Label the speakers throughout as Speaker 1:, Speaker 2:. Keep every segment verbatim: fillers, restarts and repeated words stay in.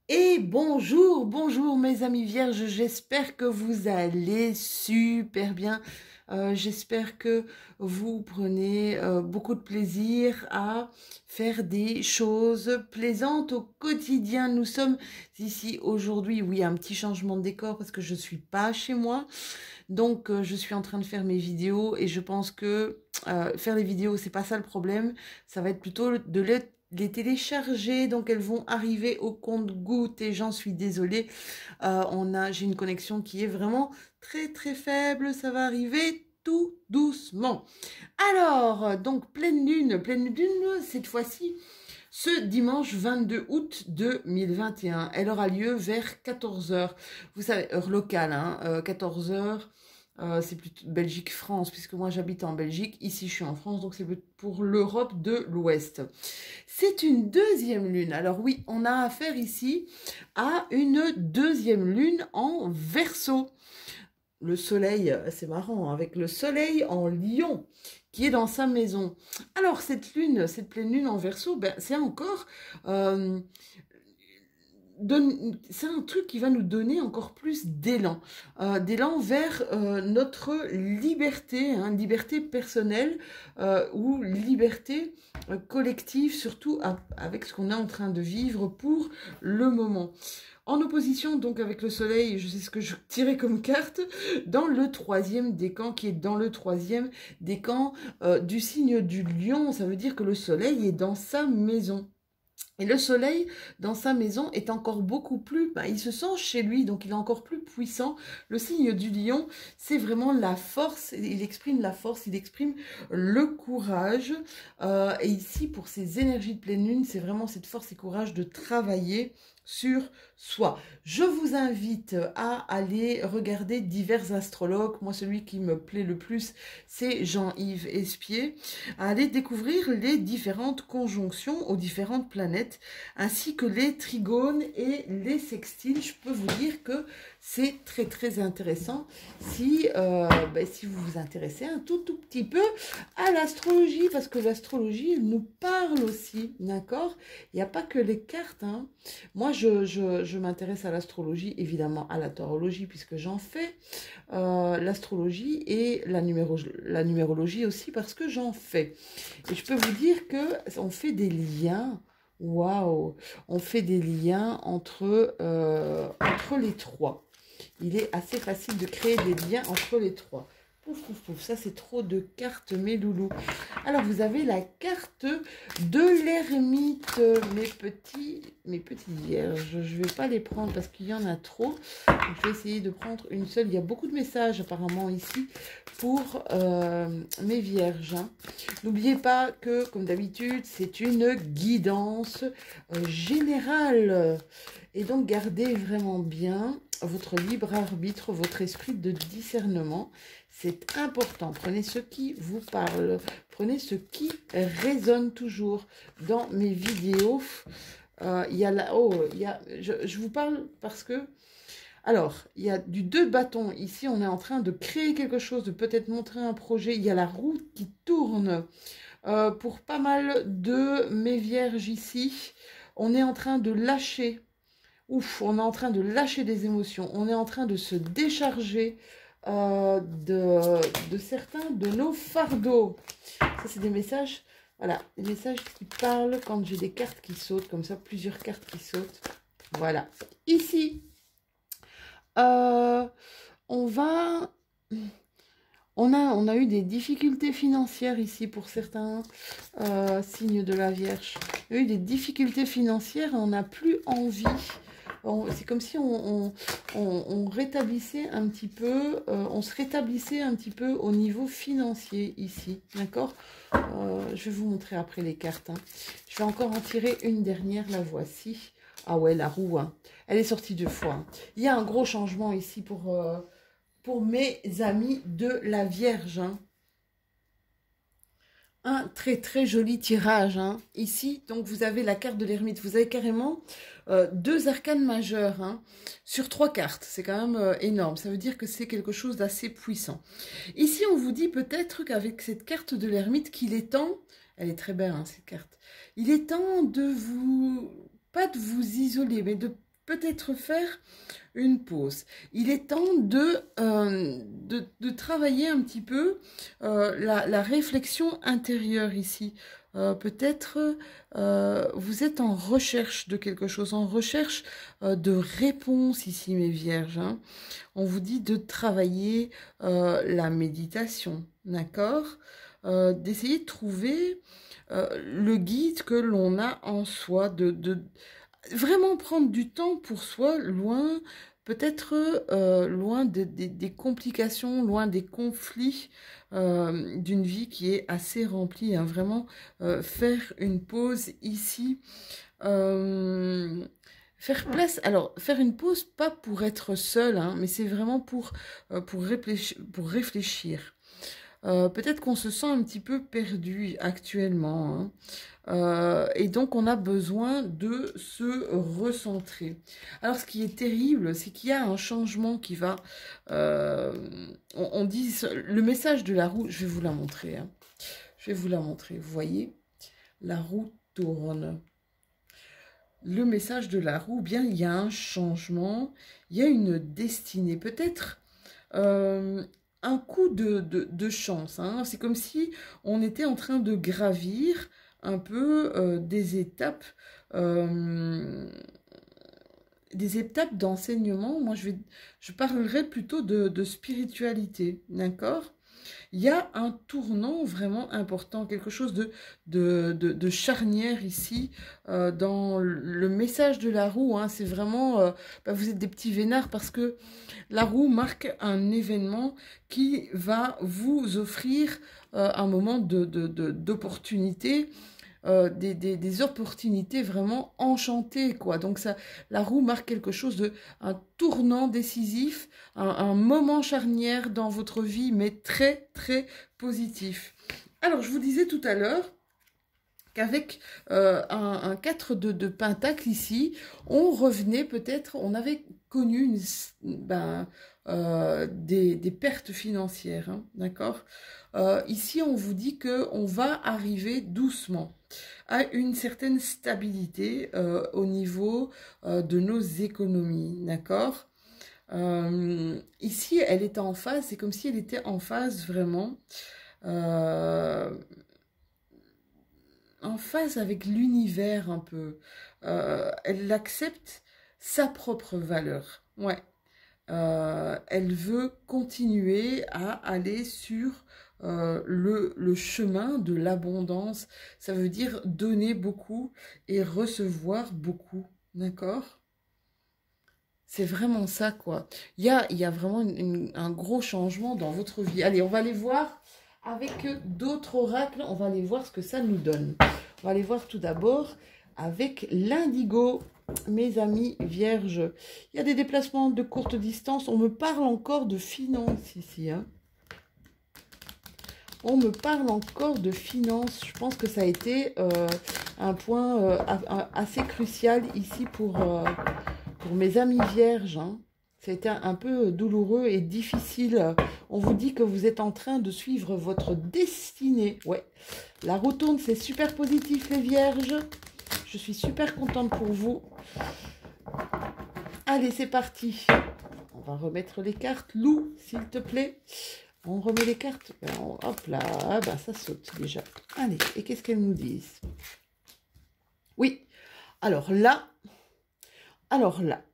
Speaker 1: Et bonjour, bonjour mes amis vierges, j'espère que vous allez super bien. Euh, j'espère que vous prenez euh, beaucoup de plaisir à faire des choses plaisantes au quotidien. Nous sommes ici aujourd'hui, oui, un petit changement de décor parce que je ne suis pas chez moi. Donc euh, je suis en train de faire mes vidéos et je pense que euh, faire les vidéos, c'est pas ça le problème. Ça va être plutôt de les les télécharger, donc elles vont arriver au compte-gouttes et j'en suis désolée. Euh, on a, j'ai une connexion qui est vraiment très très faible, ça va arriver tout doucement. Alors, donc pleine lune, pleine lune cette fois-ci, ce dimanche vingt-deux août deux mille vingt et un. Elle aura lieu vers quatorze heures. Vous savez, heure locale, hein, euh, quatorze heures. Euh, c'est plutôt Belgique-France, puisque moi j'habite en Belgique. Ici je suis en France, donc c'est pour l'Europe de l'Ouest. C'est une deuxième lune. Alors oui, on a affaire ici à une deuxième lune en Verseau. Le soleil, c'est marrant, avec le soleil en Lion qui est dans sa maison. Alors cette lune, cette pleine lune en Verseau, ben, c'est encore... Euh, c'est un truc qui va nous donner encore plus d'élan, euh, d'élan vers euh, notre liberté, hein, liberté personnelle euh, ou liberté euh, collective, surtout à, avec ce qu'on est en train de vivre pour le moment. En opposition donc avec le soleil, je sais ce que je tirais comme carte, dans le troisième décan, qui est dans le troisième décan euh, du signe du lion, ça veut dire que le soleil est dans sa maison. Et le soleil, dans sa maison, est encore beaucoup plus... Ben, il se sent chez lui, donc il est encore plus puissant. Le signe du lion, c'est vraiment la force. Il exprime la force, il exprime le courage. Euh, et ici, pour ces énergies de pleine lune, c'est vraiment cette force et courage de travailler sur soi. Je vous invite à aller regarder divers astrologues. Moi, celui qui me plaît le plus, c'est Jean-Yves Espier. À aller découvrir les différentes conjonctions aux différentes planètes, ainsi que les trigones et les sextiles. Je peux vous dire que c'est très très intéressant si, euh, ben, si vous vous intéressez un tout tout petit peu à l'astrologie, parce que l'astrologie nous parle aussi, d'accord? Il n'y a pas que les cartes, hein. Moi, je, je, je m'intéresse à l'astrologie, évidemment à la tarologie, puisque j'en fais, euh, l'astrologie et la, numéro, la numérologie aussi, parce que j'en fais. Et je peux vous dire que on fait des liens, waouh, on fait des liens entre, euh, entre les trois. Il est assez facile de créer des liens entre les trois. Pouf, pouf, pouf, ça c'est trop de cartes, mes loulous. Alors vous avez la carte de l'ermite, mes petits, mes petits vierges. Je ne vais pas les prendre parce qu'il y en a trop. Donc, je vais essayer de prendre une seule. Il y a beaucoup de messages apparemment ici pour euh, mes vierges. Hein. N'oubliez pas que, comme d'habitude, c'est une guidance euh, générale. Et donc gardez vraiment bien votre libre arbitre, votre esprit de discernement. C'est important. Prenez ce qui vous parle. Prenez ce qui résonne toujours dans mes vidéos. Euh, il y a là, oh, il y a, je, je vous parle parce que, alors, il y a du deux bâtons. Ici, on est en train de créer quelque chose, de peut-être montrer un projet. Il y a la roue qui tourne euh, pour pas mal de mes vierges ici. On est en train de lâcher. Ouf, on est en train de lâcher des émotions. On est en train de se décharger euh, de, de certains de nos fardeaux. Ça, c'est des messages, voilà, des messages qui parlent quand j'ai des cartes qui sautent, comme ça, plusieurs cartes qui sautent. Voilà. Ici, euh, on va... On a, on a eu des difficultés financières ici pour certains euh, signes de la Vierge. Il y a eu des difficultés financières et on n'a plus envie. C'est comme si on, on, on, on rétablissait un petit peu, euh, on se rétablissait un petit peu au niveau financier ici, d'accord? euh, Je vais vous montrer après les cartes. Hein. Je vais encore en tirer une dernière, la voici. Ah ouais, la roue, hein. Elle est sortie deux fois. Hein. Il y a un gros changement ici pour... Euh, pour mes amis de la Vierge. Hein. Un très très joli tirage. Hein. Ici, donc vous avez la carte de l'ermite. Vous avez carrément euh, deux arcanes majeures hein, sur trois cartes. C'est quand même euh, énorme. Ça veut dire que c'est quelque chose d'assez puissant. Ici, on vous dit peut-être qu'avec cette carte de l'ermite, qu'il est temps... Elle est très belle, hein, cette carte. Il est temps de vous... Pas de vous isoler, mais de peut-être faire une pause. Il est temps de, euh, de, de travailler un petit peu euh, la, la réflexion intérieure ici. Euh, peut-être euh, vous êtes en recherche de quelque chose, en recherche euh, de réponse ici, mes vierges. Hein. On vous dit de travailler euh, la méditation, d'accord, euh, d'essayer de trouver euh, le guide que l'on a en soi, de, de vraiment prendre du temps pour soi, loin, peut-être euh, loin de, de, des complications, loin des conflits euh, d'une vie qui est assez remplie. Hein. Vraiment euh, faire une pause ici. Euh, faire place, alors faire une pause pas pour être seul, hein, mais c'est vraiment pour, euh, pour réfléchir. Pour réfléchir. Euh, peut-être qu'on se sent un petit peu perdu actuellement. Hein. Euh, et donc, on a besoin de se recentrer. Alors, ce qui est terrible, c'est qu'il y a un changement qui va... Euh, on, on dit... Le message de la roue, je vais vous la montrer. Hein. Je vais vous la montrer. Vous voyez, la roue tourne. Le message de la roue, bien, il y a un changement. Il y a une destinée. Peut-être... Euh, un coup de, de, de chance. Hein. C'est comme si on était en train de gravir un peu euh, des étapes, euh, des étapes d'enseignement. Moi, je, vais, je parlerai plutôt de, de spiritualité, d'accord? Il y a un tournant vraiment important, quelque chose de, de, de, de charnière ici, euh, dans le message de la roue. Hein, c'est vraiment, euh, bah, vous êtes des petits vénards parce que la roue marque un événement qui va vous offrir euh, un moment de, de, de, d'opportunité. Euh, des, des, des opportunités vraiment enchantées, quoi. Donc ça, la roue marque quelque chose de, un tournant décisif, un, un moment charnière dans votre vie, mais très, très positif. Alors, je vous disais tout à l'heure qu'avec euh, un, un quatre de, de pentacle ici, on revenait peut-être, on avait connu une, ben, euh, des, des pertes financières, hein, d'accord. Euh, ici, on vous dit qu'on va arriver doucement à une certaine stabilité euh, au niveau euh, de nos économies, d'accord. Euh, ici, elle est en phase, c'est comme si elle était en phase vraiment, euh, en phase avec l'univers un peu. Euh, elle accepte sa propre valeur, ouais. Euh, elle veut continuer à aller sur euh, le, le chemin de l'abondance. Ça veut dire donner beaucoup et recevoir beaucoup, d'accord? C'est vraiment ça, quoi. Il y a, il y a vraiment une, une, un gros changement dans votre vie. Allez, on va aller voir avec d'autres oracles. On va aller voir ce que ça nous donne. On va aller voir tout d'abord avec l'indigo. Mes amis vierges, il y a des déplacements de courte distance. On me parle encore de finances ici. Hein. On me parle encore de finances. Je pense que ça a été euh, un point euh, assez crucial ici pour, euh, pour mes amis vierges. Hein. Ça a été un peu douloureux et difficile. On vous dit que vous êtes en train de suivre votre destinée. Ouais, la roue tourne, c'est super positif les vierges. Je suis super contente pour vous. Allez, c'est parti. On va remettre les cartes. Lou, s'il te plaît. On remet les cartes. Hop là, ben, ça saute déjà. Allez, et qu'est-ce qu'elles nous disent? Oui, alors là, alors là,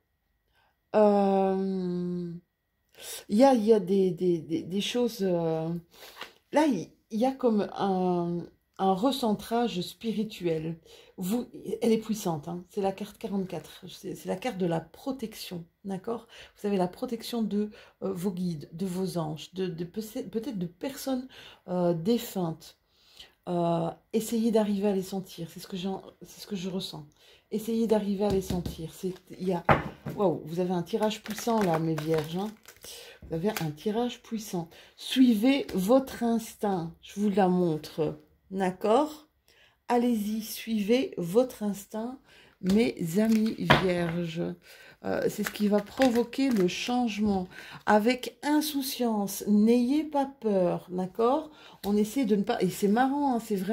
Speaker 1: euh, il y a, il y a des, des, des, des choses... Euh, là, il, il y a comme un... un recentrage spirituel. Vous, elle est puissante, hein. C'est la carte quarante-quatre. C'est la carte de la protection, d'accord? Vous avez la protection de euh, vos guides, de vos anges, de, de peut-être de personnes euh, défuntes. Euh, essayez d'arriver à les sentir. C'est ce que c'est ce que je ressens. Essayez d'arriver à les sentir. Il y a, waouh, vous avez un tirage puissant là, mes vierges. Hein. Vous avez un tirage puissant. Suivez votre instinct. Je vous la montre. D'accord? Allez-y, suivez votre instinct, mes amis vierges. Euh, c'est ce qui va provoquer le changement. Avec insouciance, n'ayez pas peur, d'accord? On essaie de ne pas... Et c'est marrant, hein, c'est vraiment...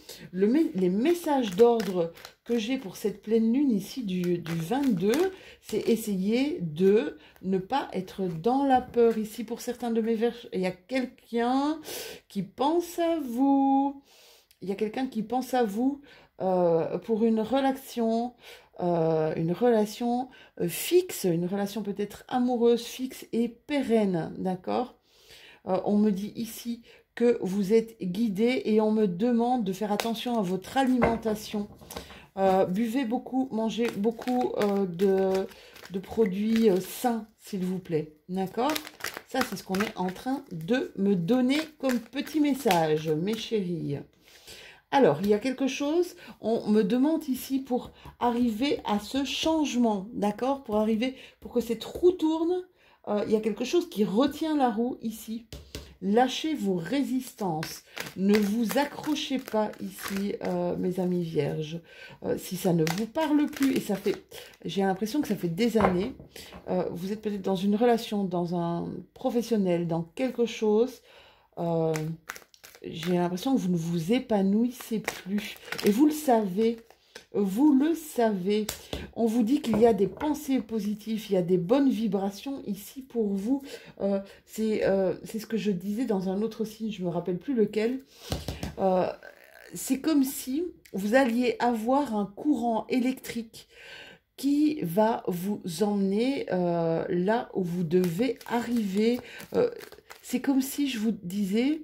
Speaker 1: Le, les messages d'ordre que j'ai pour cette pleine lune ici du, du vingt-deux, c'est essayer de ne pas être dans la peur. Ici, pour certains de mes vierges, il y a quelqu'un qui pense à vous. Il y a quelqu'un qui pense à vous euh, pour une relation, euh, une relation euh, fixe, une relation peut-être amoureuse, fixe et pérenne, d'accord? euh, On me dit ici que vous êtes guidé et on me demande de faire attention à votre alimentation. Euh, buvez beaucoup, mangez beaucoup euh, de, de produits euh, sains, s'il vous plaît. D'accord? Ça, c'est ce qu'on est en train de me donner comme petit message, mes chéris. Alors, il y a quelque chose, on me demande ici pour arriver à ce changement, d'accord? Pour arriver, pour que cette roue tourne, euh, il y a quelque chose qui retient la roue ici. Lâchez vos résistances. Ne vous accrochez pas ici, euh, mes amis vierges. Euh, si ça ne vous parle plus, et ça fait, j'ai l'impression que ça fait des années, euh, vous êtes peut-être dans une relation, dans un professionnel, dans quelque chose, euh, j'ai l'impression que vous ne vous épanouissez plus. Et vous le savez. Vous le savez, on vous dit qu'il y a des pensées positives, il y a des bonnes vibrations ici pour vous. Euh, c'est euh, c'est ce que je disais dans un autre signe, je ne me rappelle plus lequel. Euh, c'est comme si vous alliez avoir un courant électrique qui va vous emmener euh, là où vous devez arriver. Euh, c'est comme si je vous disais,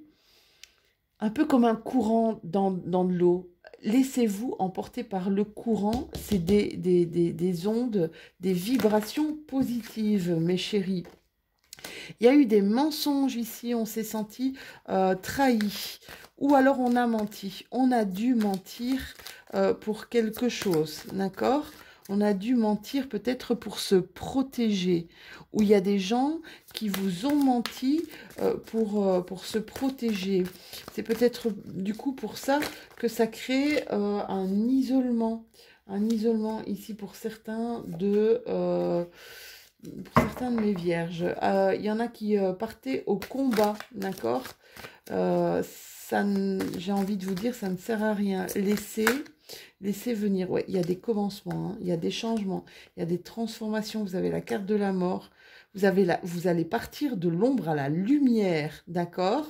Speaker 1: un peu comme un courant dans, dans de l'eau. Laissez-vous emporter par le courant, c'est des, des, des, des ondes, des vibrations positives, mes chéris. Il y a eu des mensonges ici, on s'est senti euh, trahi, ou alors on a menti, on a dû mentir euh, pour quelque chose, d'accord ? On a dû mentir peut-être pour se protéger, ou il y a des gens qui vous ont menti euh, pour, euh, pour se protéger. C'est peut-être du coup pour ça que ça crée euh, un isolement, un isolement ici pour certains de... Euh, pour certains de mes vierges. Euh, il y en a qui euh, partaient au combat, d'accord euh, ça, j'ai envie de vous dire, ça ne sert à rien. Laissez... Laissez venir, ouais, il y a des commencements, hein, il y a des changements, il y a des transformations. Vous avez la carte de la mort, vous, avez la, vous allez partir de l'ombre à la lumière, d'accord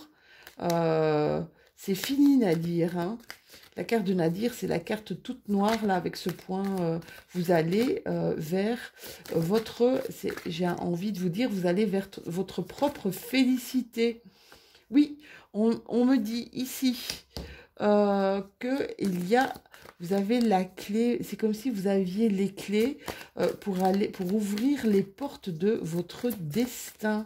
Speaker 1: euh, c'est fini Nadir, hein. La carte de Nadir, c'est la carte toute noire, là, avec ce point. Euh, vous allez euh, vers votre, j'ai envie de vous dire, vous allez vers votre propre félicité. Oui, on, on me dit ici euh, qu'il y a... Vous avez la clé, c'est comme si vous aviez les clés euh, pour, aller, pour ouvrir les portes de votre destin.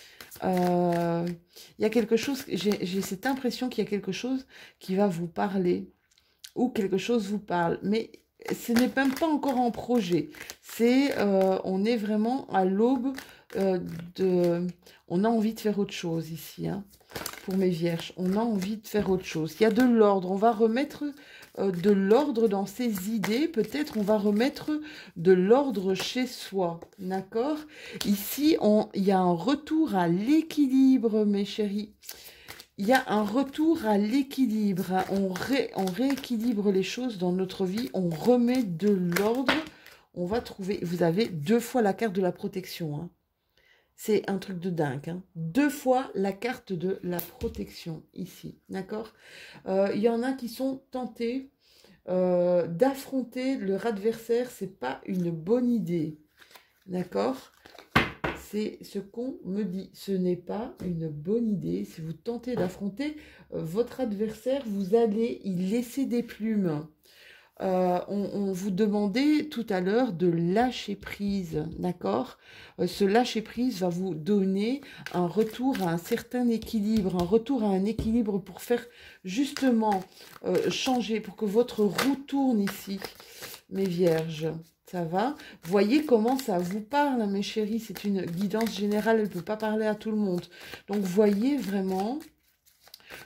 Speaker 1: Euh, il y a quelque chose, j'ai cette impression qu'il y a quelque chose qui va vous parler, ou quelque chose vous parle, mais ce n'est même pas encore en projet. C'est, euh, on est vraiment à l'aube euh, de... On a envie de faire autre chose ici, hein, pour mes vierges. On a envie de faire autre chose. Il y a de l'ordre, on va remettre... Euh, de l'ordre dans ses idées, peut-être on va remettre de l'ordre chez soi, d'accord? Ici, on, il y a un retour à l'équilibre, mes chéris. Il y a un retour à l'équilibre. Hein. On, ré, on rééquilibre les choses dans notre vie, on remet de l'ordre. On va trouver, vous avez deux fois la carte de la protection, hein. C'est un truc de dingue. Hein. Deux fois la carte de la protection ici. D'accord euh, il y en a qui sont tentés euh, d'affronter leur adversaire. Ce n'est pas une bonne idée. D'accord C'est ce qu'on me dit. Ce n'est pas une bonne idée. Si vous tentez d'affronter euh, votre adversaire, vous allez y laisser des plumes. Euh, on, on vous demandait tout à l'heure de lâcher prise, d'accord euh, Ce lâcher prise va vous donner un retour à un certain équilibre, un retour à un équilibre pour faire justement euh, changer, pour que votre roue tourne ici, mes vierges. Ça va? Voyez comment ça vous parle, mes chéris. C'est une guidance générale, elle ne peut pas parler à tout le monde. Donc, voyez vraiment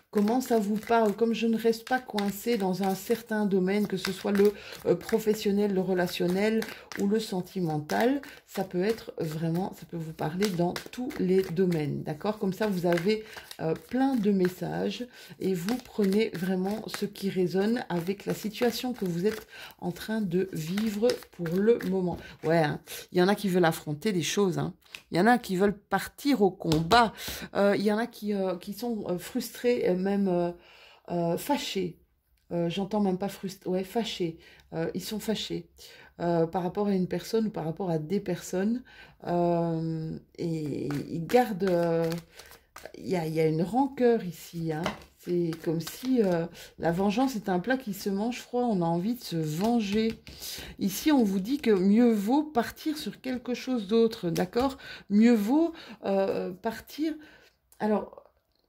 Speaker 1: comment ça vous parle, comme je ne reste pas coincée dans un certain domaine, que ce soit le euh, professionnel, le relationnel ou le sentimental, ça peut être vraiment, ça peut vous parler dans tous les domaines, d'accord? Comme ça, vous avez euh, plein de messages et vous prenez vraiment ce qui résonne avec la situation que vous êtes en train de vivre pour le moment. Ouais, hein, il y en a qui veulent affronter des choses, hein. Il y en a qui veulent partir au combat, euh, il y en a qui, euh, qui sont euh, frustrés, euh, même euh, euh, fâchés. Euh, j'entends même pas frustrés, ouais, fâchés. Euh, ils sont fâchés euh, par rapport à une personne ou par rapport à des personnes. Euh, et ils gardent... euh, Il y a, il y a une rancœur ici, hein. C'est comme si euh, la vengeance est un plat qui se mange froid, on a envie de se venger. Ici, on vous dit que mieux vaut partir sur quelque chose d'autre, d'accord? Mieux vaut euh, partir... Alors,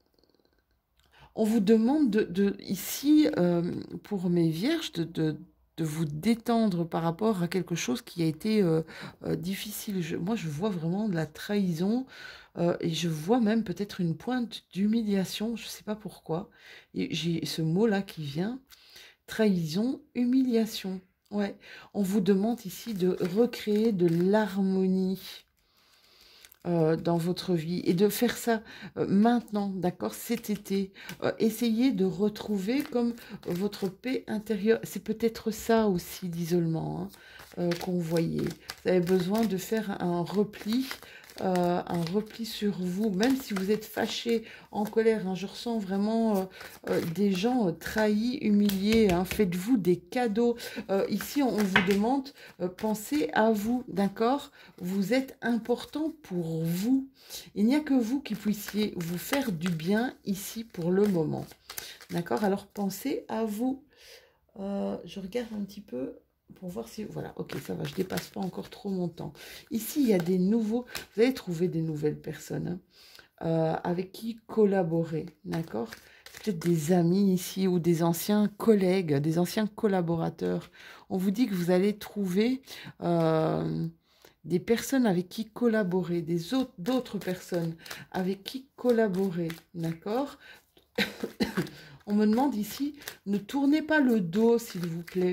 Speaker 1: on vous demande de, de ici, euh, pour mes vierges, de, de, de vous détendre par rapport à quelque chose qui a été euh, euh, difficile. Je- moi, je vois vraiment de la trahison euh, et je vois même peut-être une pointe d'humiliation. Je ne sais pas pourquoi. Et j'ai ce mot-là qui vient. Trahison, humiliation. Ouais. On vous demande ici de recréer de l'harmonie euh, dans votre vie et de faire ça euh, maintenant, d'accord, cet été. Euh, essayez de retrouver comme votre paix intérieure. C'est peut-être ça aussi l'isolement hein, euh, qu'on voyait. Vous avez besoin de faire un repli. Euh, un repli sur vous, même si vous êtes fâché, en colère. Hein, je ressens vraiment euh, euh, des gens euh, trahis, humiliés. Hein, faites-vous des cadeaux. Euh, ici, on, on vous demande, euh, pensez à vous, d'accord? Vous êtes important pour vous. Il n'y a que vous qui puissiez vous faire du bien ici pour le moment. D'accord? Alors pensez à vous. Euh, je regarde un petit peu pour voir si... Voilà, ok, ça va, je ne dépasse pas encore trop mon temps. Ici, il y a des nouveaux... Vous allez trouver des nouvelles personnes hein, euh, avec qui collaborer. D'accord? Peut-être des amis ici ou des anciens collègues, des anciens collaborateurs. On vous dit que vous allez trouver... Euh, des personnes avec qui collaborer, des autres, d'autres personnes avec qui collaborer, d'accord? On me demande ici, ne tournez pas le dos, s'il vous plaît.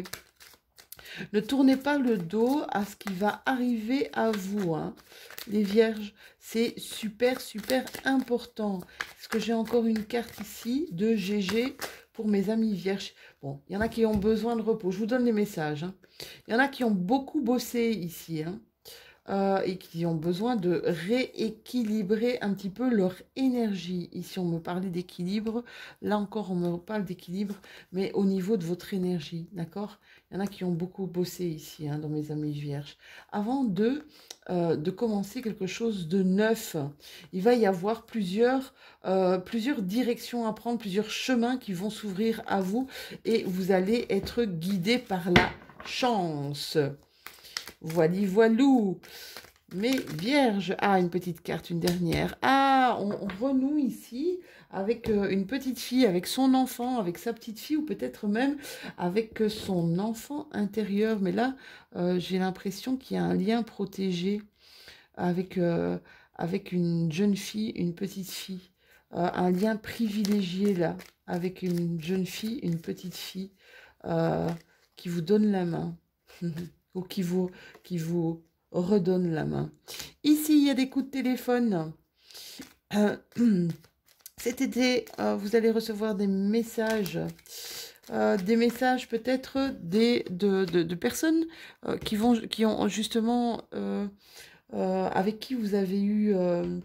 Speaker 1: Ne tournez pas le dos à ce qui va arriver à vous, hein. Les vierges, c'est super, super important. Est-ce que j'ai encore une carte ici de G G pour mes amis vierges? Bon, il y en a qui ont besoin de repos. Je vous donne les messages. Hein. Il y en a qui ont beaucoup bossé ici, hein. Euh, et qui ont besoin de rééquilibrer un petit peu leur énergie. Ici, on me parlait d'équilibre. Là encore, on me parle d'équilibre, mais au niveau de votre énergie, d'accord? Il y en a qui ont beaucoup bossé ici, hein, dans mes amis vierges. Avant de, euh, de commencer quelque chose de neuf, il va y avoir plusieurs, euh, plusieurs directions à prendre, plusieurs chemins qui vont s'ouvrir à vous et vous allez être guidé par la chance. Voili voilou. Mais vierge, ah, une petite carte, une dernière. Ah, on, on renoue ici avec euh, une petite fille, avec son enfant, avec sa petite fille, ou peut-être même avec euh, son enfant intérieur. Mais là, euh, j'ai l'impression qu'il y a un lien protégé avec, euh, avec une jeune fille, une petite fille. Euh, un lien privilégié là, avec une jeune fille, une petite fille euh, qui vous donne la main. Ou qui vous, qui vous redonne la main. Ici, il y a des coups de téléphone. Euh, cet été, euh, vous allez recevoir des messages. Euh, des messages peut-être des de, de, de personnes euh, qui, vont, qui ont justement... Euh, euh, avec qui vous avez eu... Euh,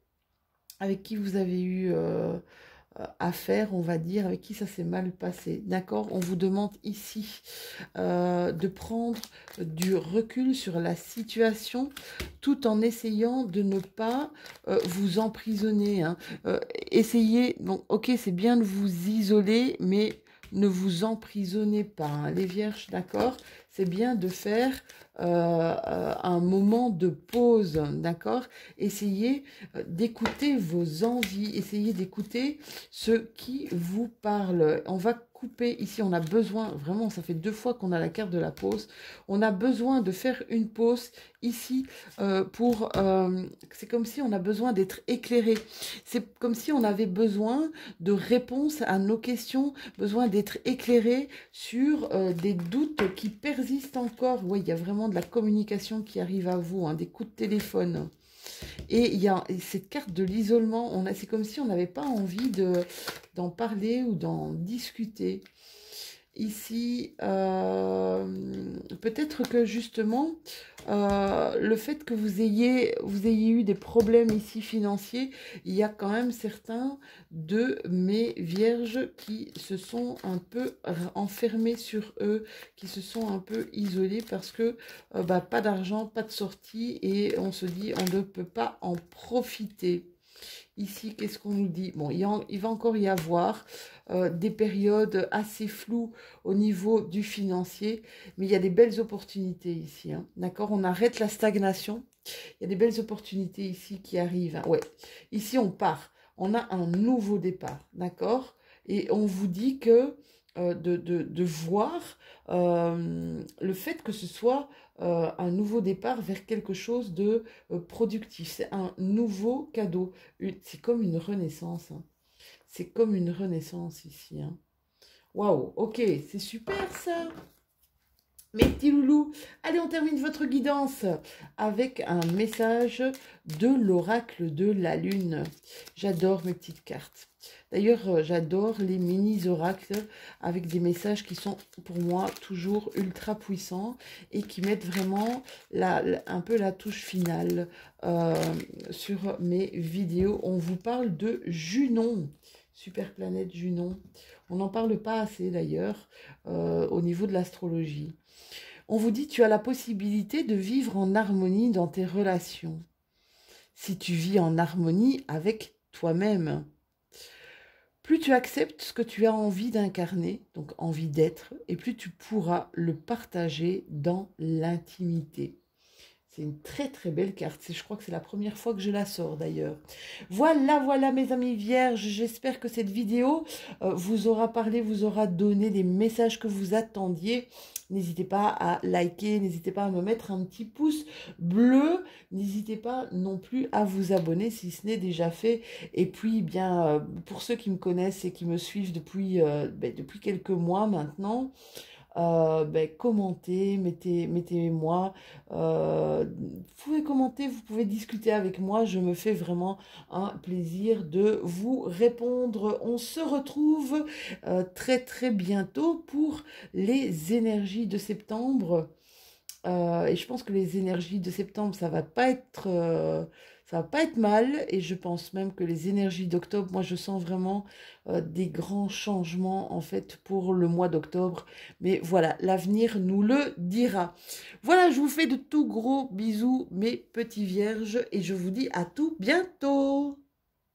Speaker 1: avec qui vous avez eu... Euh, affaire, on va dire, avec qui ça s'est mal passé. D'accord? On vous demande ici euh, de prendre du recul sur la situation tout en essayant de ne pas euh, vous emprisonner. Hein. Euh, essayez, donc ok, c'est bien de vous isoler, mais ne vous emprisonnez pas. Hein. Les vierges, d'accord? C'est bien de faire euh, euh, un moment de pause, d'accord? Essayez euh, d'écouter vos envies, essayez d'écouter ce qui vous parle. On va couper. Ici, on a besoin, vraiment, ça fait deux fois qu'on a la carte de la pause. On a besoin de faire une pause ici euh, pour... Euh, c'est comme si on a besoin d'être éclairé. C'est comme si on avait besoin de réponses à nos questions, besoin d'être éclairé sur euh, des doutes qui persistent encore. Oui, il y a vraiment de la communication qui arrive à vous, hein, des coups de téléphone. Et il y a cette carte de l'isolement, c'est comme si on n'avait pas envie d'en parler ou d'en discuter. Ici, euh, peut-être que justement, euh, le fait que vous ayez, vous ayez eu des problèmes ici financiers, il y a quand même certains de mes vierges qui se sont un peu enfermés sur eux, qui se sont un peu isolés parce que euh, bah, pas d'argent, pas de sortie et on se dit on ne peut pas en profiter. Ici, qu'est-ce qu'on nous dit? Bon, il, y a, il va encore y avoir euh, des périodes assez floues au niveau du financier, mais il y a des belles opportunités ici. Hein, d'accord? On arrête la stagnation. Il y a des belles opportunités ici qui arrivent. Hein, ouais, ici, on part. On a un nouveau départ. D'accord? Et on vous dit que euh, de, de, de voir euh, le fait que ce soit... Euh, un nouveau départ vers quelque chose de euh, productif. C'est un nouveau cadeau. C'est comme une renaissance. Hein. C'est comme une renaissance ici. Hein. Waouh, ok, c'est super ça. Mes petits loulous, allez, on termine votre guidance avec un message de l'oracle de la lune. J'adore mes petites cartes. D'ailleurs, j'adore les mini-oracles avec des messages qui sont pour moi toujours ultra puissants et qui mettent vraiment la, la, un peu la touche finale euh, sur mes vidéos. On vous parle de Junon, super planète Junon. On n'en parle pas assez d'ailleurs euh, au niveau de l'astrologie. On vous dit, tu as la possibilité de vivre en harmonie dans tes relations. Si tu vis en harmonie avec toi-même, plus tu acceptes ce que tu as envie d'incarner, donc envie d'être, et plus tu pourras le partager dans l'intimité. C'est une très très belle carte. Je crois que c'est la première fois que je la sors d'ailleurs. Voilà, voilà mes amis vierges. J'espère que cette vidéo euh, vous aura parlé, vous aura donné des messages que vous attendiez. N'hésitez pas à liker, n'hésitez pas à me mettre un petit pouce bleu. N'hésitez pas non plus à vous abonner si ce n'est déjà fait. Et puis, bien, euh, pour ceux qui me connaissent et qui me suivent depuis, euh, ben, depuis quelques mois maintenant, Euh, ben, commentez, mettez, mettez-moi, euh, vous pouvez commenter, vous pouvez discuter avec moi, je me fais vraiment un plaisir de vous répondre. On se retrouve euh, très très bientôt pour les énergies de septembre, euh, et je pense que les énergies de septembre, ça va pas être... Euh, ça va pas être mal, et je pense même que les énergies d'octobre, moi je sens vraiment euh, des grands changements en fait pour le mois d'octobre. Mais voilà, l'avenir nous le dira. Voilà, je vous fais de tout gros bisous mes petits vierges et je vous dis à tout bientôt.